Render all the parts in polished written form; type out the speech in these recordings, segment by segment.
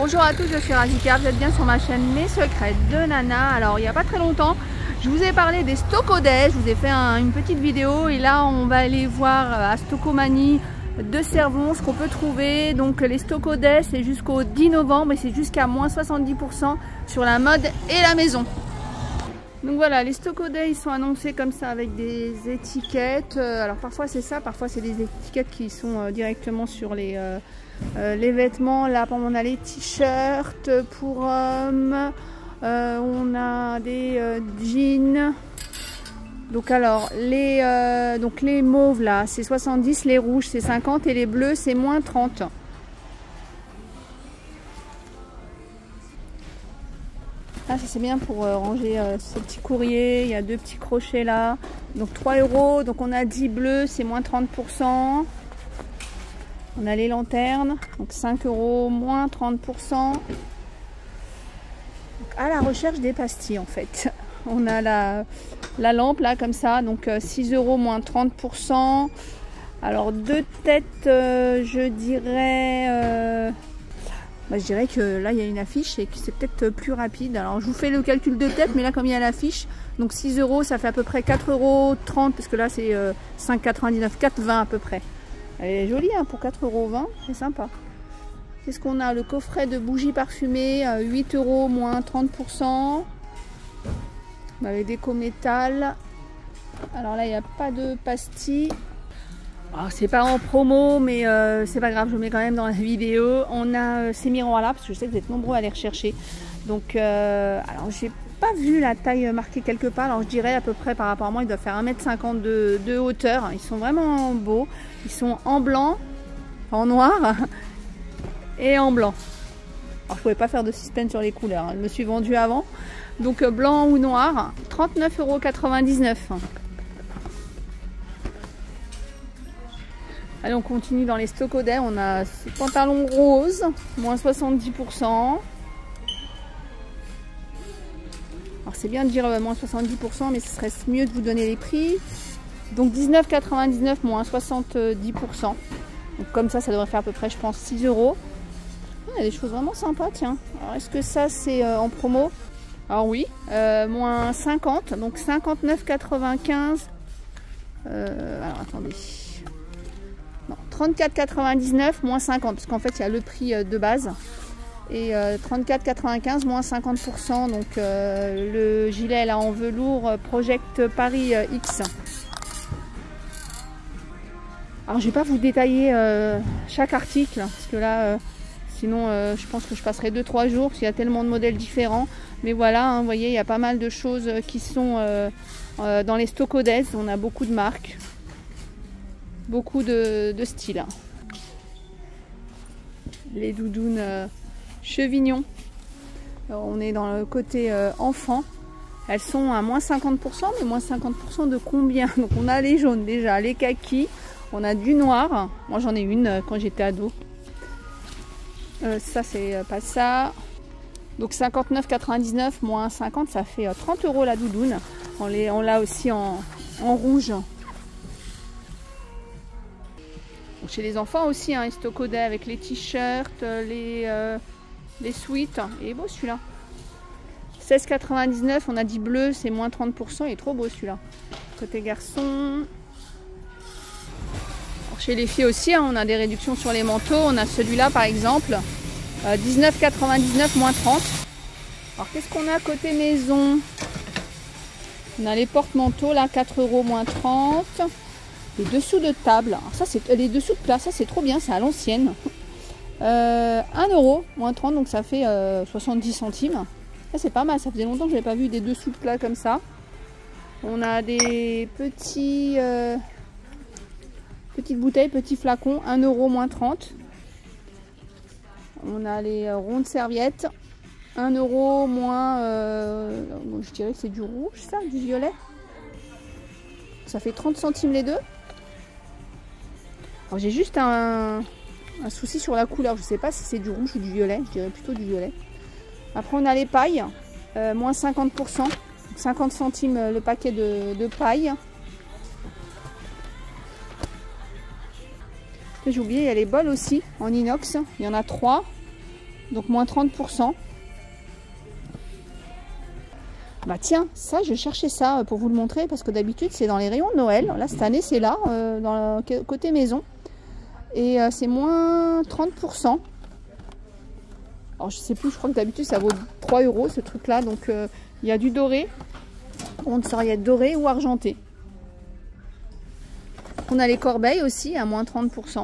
Bonjour à tous, je suis Razika, vous êtes bien sur ma chaîne Mes Secrets de Nana. Alors il n'y a pas très longtemps, je vous ai parlé des Stokodais, je vous ai fait une petite vidéo et là on va aller voir à Stokomanie de Cervon ce qu'on peut trouver. Donc les Stokodais c'est jusqu'au 10 novembre et c'est jusqu'à moins 70% sur la mode et la maison. Donc voilà, les Stokodais ils sont annoncés comme ça avec des étiquettes. Alors parfois c'est ça, parfois c'est des étiquettes qui sont directement sur les vêtements. Là on a les t-shirts pour hommes, on a des jeans. Donc alors les mauves là c'est 70, les rouges c'est 50 et les bleus c'est moins 30. Ah, ça c'est bien pour ranger ce petit courrier. Il y a deux petits crochets là. Donc 3 €. Donc on a 10 bleus, c'est moins 30%. On a les lanternes. Donc 5 €, moins 30%. Donc, à la recherche des pastilles en fait. On a la lampe là comme ça. Donc 6 €, moins 30%. Alors deux têtes, je dirais que là il y a une affiche et que c'est peut-être plus rapide. Alors je vous fais le calcul de tête, mais là comme il y a l'affiche, donc 6 € ça fait à peu près 4,30 € parce que là c'est 5,99, 4,20 à peu près. Elle est jolie hein, pour 4,20 €, c'est sympa. Qu'est-ce qu'on a? Le coffret de bougies parfumées, 8 €, moins 30%. Avec déco métal. Alors là il n'y a pas de pastilles. C'est pas en promo, mais c'est pas grave, je mets quand même dans la vidéo. On a ces miroirs là, parce que je sais que vous êtes nombreux à les rechercher. Donc, alors j'ai pas vu la taille marquée quelque part. Alors je dirais à peu près par rapport à moi, ils doivent faire 1,50 m de hauteur. Ils sont vraiment beaux. Ils sont en blanc, en noir et en blanc. Alors je pouvais pas faire de suspense sur les couleurs. Je me suis vendue avant. Donc blanc ou noir, 39,99 €. Allez, on continue dans les Stokodais. On a ces pantalons roses, moins 70%. Alors c'est bien de dire moins 70%, mais ce serait mieux de vous donner les prix. Donc 19,99 €, moins 70%. Donc comme ça devrait faire à peu près, je pense, 6 €. Il y a des choses vraiment sympas, tiens. Alors est-ce que ça c'est en promo? Alors oui, moins 50, donc 59,95 €. Alors attendez. 34,99 moins 50 parce qu'en fait il y a le prix de base et 34,95 moins 50%. Donc le gilet là en velours Project Paris X. Alors je vais pas vous détailler chaque article parce que là sinon je pense que je passerai 2-3 jours parce qu'il y a tellement de modèles différents. Mais voilà, hein, vous voyez, il y a pas mal de choses qui sont dans les Stokodais. On a beaucoup de marques. Beaucoup de styles. Les doudounes Chevignon. Alors, on est dans le côté enfant. Elles sont à moins 50%, mais moins 50% de combien? Donc on a les jaunes déjà, les kakis, on a du noir. Moi j'en ai une quand j'étais ado. Ça c'est pas ça. Donc 59,99 moins 50, ça fait 30 € la doudoune. On l'a aussi en rouge. Chez les enfants aussi, hein, les Stokodais avec les t-shirts, les sweats. Il est beau celui-là. 16,99, on a dit bleu, c'est moins 30%. Il est trop beau celui-là. Côté garçon. Alors, chez les filles aussi, hein, on a des réductions sur les manteaux. On a celui-là par exemple, 19,99 moins 30. Alors qu'est-ce qu'on a côté maison? On a les porte-manteaux là, 4 € moins 30. Les dessous de table, alors ça c'est les dessous de plat, ça c'est trop bien, c'est à l'ancienne. 1 € moins 30, donc ça fait 70 centimes. Ça c'est pas mal, ça faisait longtemps que je n'avais pas vu des dessous de plat comme ça. On a des petites bouteilles, petits flacons, 1 € moins 30. On a les rondes serviettes, 1 € moins, je dirais que c'est du rouge ça, du violet. Ça fait 30 centimes les deux. J'ai juste un souci sur la couleur, je ne sais pas si c'est du rouge ou du violet, je dirais plutôt du violet. Après on a les pailles, moins 50%, 50 centimes le paquet de paille. J'ai oublié, il y a les bols aussi en inox. Il y en a 3. Donc moins 30%. Bah tiens, ça je cherchais ça pour vous le montrer parce que d'habitude c'est dans les rayons de Noël. Là cette année c'est là, dans le côté maison. Et c'est moins 30%. Alors je sais plus, je crois que d'habitude ça vaut 3 € ce truc là. Donc il y a du doré. On ne saurait être doré ou argenté. On a les corbeilles aussi à moins 30%.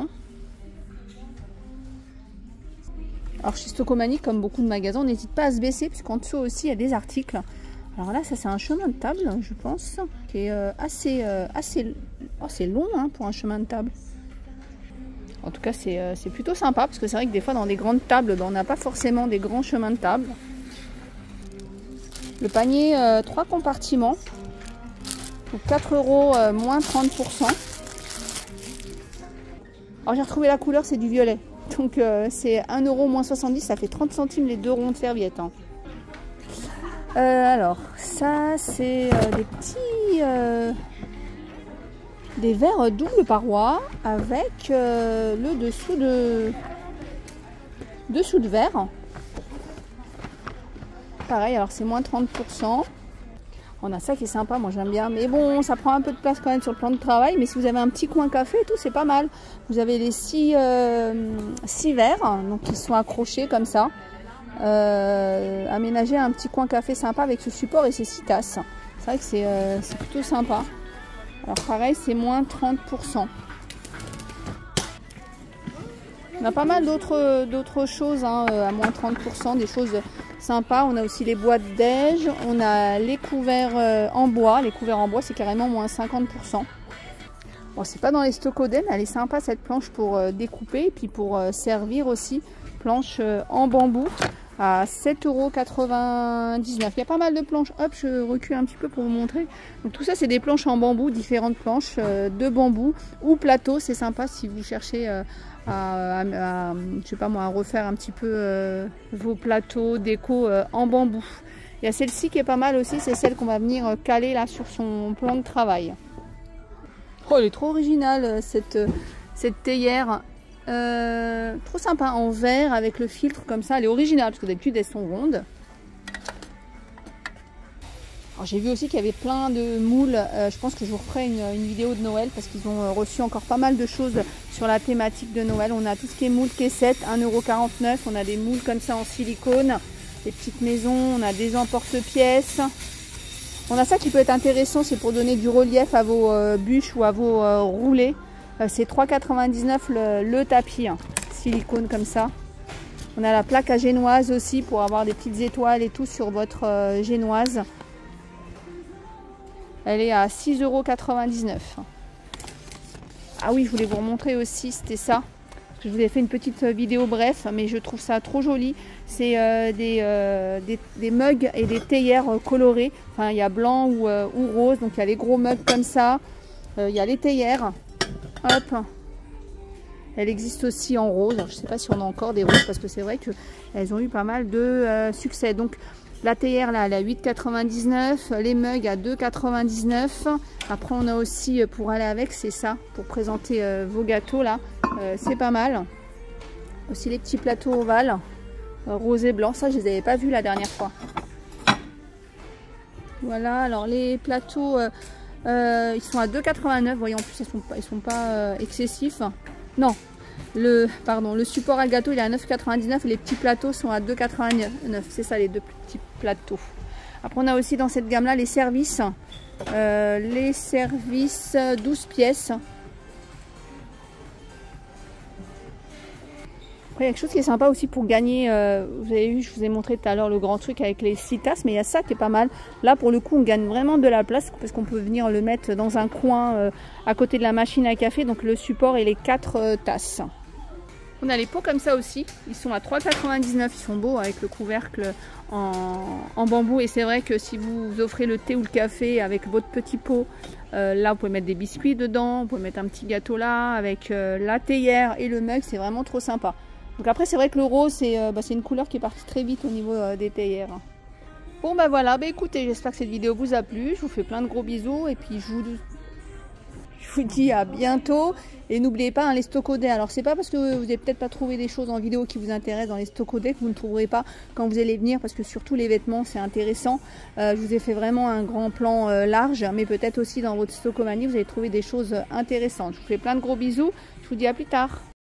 Alors chez Stocomanie, comme beaucoup de magasins, on n'hésite pas à se baisser puisqu'en dessous aussi il y a des articles. Alors là, ça c'est un chemin de table, je pense, qui est assez long hein, pour un chemin de table. En tout cas, c'est plutôt sympa parce que c'est vrai que des fois dans des grandes tables, ben, on n'a pas forcément des grands chemins de table. Le panier 3 compartiments pour 4 € moins 30%. Alors j'ai retrouvé la couleur, c'est du violet. Donc c'est 1 € moins 70, ça fait 30 centimes les 2 ronds de serviette. Hein. Alors ça c'est des petits des verres double paroi avec le dessous de verre. Pareil, alors c'est moins 30%. On a ça qui est sympa, moi j'aime bien. Mais bon, ça prend un peu de place quand même sur le plan de travail. Mais si vous avez un petit coin café et tout, c'est pas mal. Vous avez les 6 verres, donc qui sont accrochés comme ça. Aménager un petit coin café sympa avec ce support et ces 6 tasses. C'est vrai que c'est plutôt sympa. Alors pareil, c'est moins 30%. On a pas mal d'autres choses hein, à moins 30%, des choses sympas. On a aussi les boîtes déj, on a les couverts en bois. Les couverts en bois, c'est carrément moins 50%. Bon, c'est pas dans les Stocodem, elle est sympa cette planche pour découper et puis pour servir aussi. Planche en bambou à 7,99 €. Il y a pas mal de planches. Hop, je recule un petit peu pour vous montrer. Donc tout ça, c'est des planches en bambou, différentes planches de bambou ou plateau. C'est sympa si vous cherchez je sais pas moi, à refaire un petit peu vos plateaux déco en bambou. Il y a celle-ci qui est pas mal aussi, c'est celle qu'on va venir caler là sur son plan de travail. Oh, elle est trop originale cette théière. Trop sympa en verre avec le filtre comme ça. Elle est originale parce que d'habitude elles sont rondes. J'ai vu aussi qu'il y avait plein de moules. Je pense que je vous referai une vidéo de Noël parce qu'ils ont reçu encore pas mal de choses sur la thématique de Noël. On a tout ce qui est moule caissette, 1,49 €. On a des moules comme ça en silicone, des petites maisons. On a des emporte-pièces. On a ça qui peut être intéressant, c'est pour donner du relief à vos bûches ou à vos roulés. C'est 3,99 € le tapis, hein, silicone comme ça. On a la plaque à génoise aussi pour avoir des petites étoiles et tout sur votre génoise. Elle est à 6,99 €. Ah oui, je voulais vous remontrer aussi, c'était ça. Parce que je vous ai fait une petite vidéo bref, mais je trouve ça trop joli. C'est des mugs et des théières colorées. Enfin, il y a blanc ou rose, donc il y a les gros mugs comme ça. Il y a les théières. Hop. Elle existe aussi en rose. Alors, je ne sais pas si on a encore des roses parce que c'est vrai qu'elles ont eu pas mal de succès. Donc la théière là, elle est à 8,99 €. Les mugs à 2,99 €. Après on a aussi pour aller avec, c'est ça, pour présenter vos gâteaux là. C'est pas mal. Aussi les petits plateaux ovales, rose et blanc. Ça je les avais pas vus la dernière fois. Voilà, alors les plateaux... ils sont à 2,89 €. Vous voyez, en plus ils sont pas excessifs. Non, le support à gâteau il est à 9,99 € et les petits plateaux sont à 2,89 €. C'est ça les deux petits plateaux. Après on a aussi dans cette gamme là les services. 12 pièces. Après, il y a quelque chose qui est sympa aussi pour gagner. Vous avez vu, je vous ai montré tout à l'heure le grand truc avec les 6 tasses, mais il y a ça qui est pas mal. Là, pour le coup, on gagne vraiment de la place parce qu'on peut venir le mettre dans un coin à côté de la machine à café. Donc le support et les 4 tasses. On a les pots comme ça aussi. Ils sont à 3,99 €. Ils sont beaux avec le couvercle en bambou. Et c'est vrai que si vous offrez le thé ou le café avec votre petit pot, là, vous pouvez mettre des biscuits dedans. Vous pouvez mettre un petit gâteau là avec la théière et le mug. C'est vraiment trop sympa. Donc après c'est vrai que le rose c'est une couleur qui est partie très vite au niveau des théières. Bon voilà, écoutez, j'espère que cette vidéo vous a plu. Je vous fais plein de gros bisous et puis je Je vous dis à bientôt. Et n'oubliez pas, hein, les stockaudet. Alors, c'est pas parce que vous n'avez peut-être pas trouvé des choses en vidéo qui vous intéressent dans les stockaudet que vous ne trouverez pas quand vous allez venir. Parce que surtout les vêtements, c'est intéressant. Je vous ai fait vraiment un grand plan large. Mais peut-être aussi dans votre stockomanie, vous allez trouver des choses intéressantes. Je vous fais plein de gros bisous. Je vous dis à plus tard.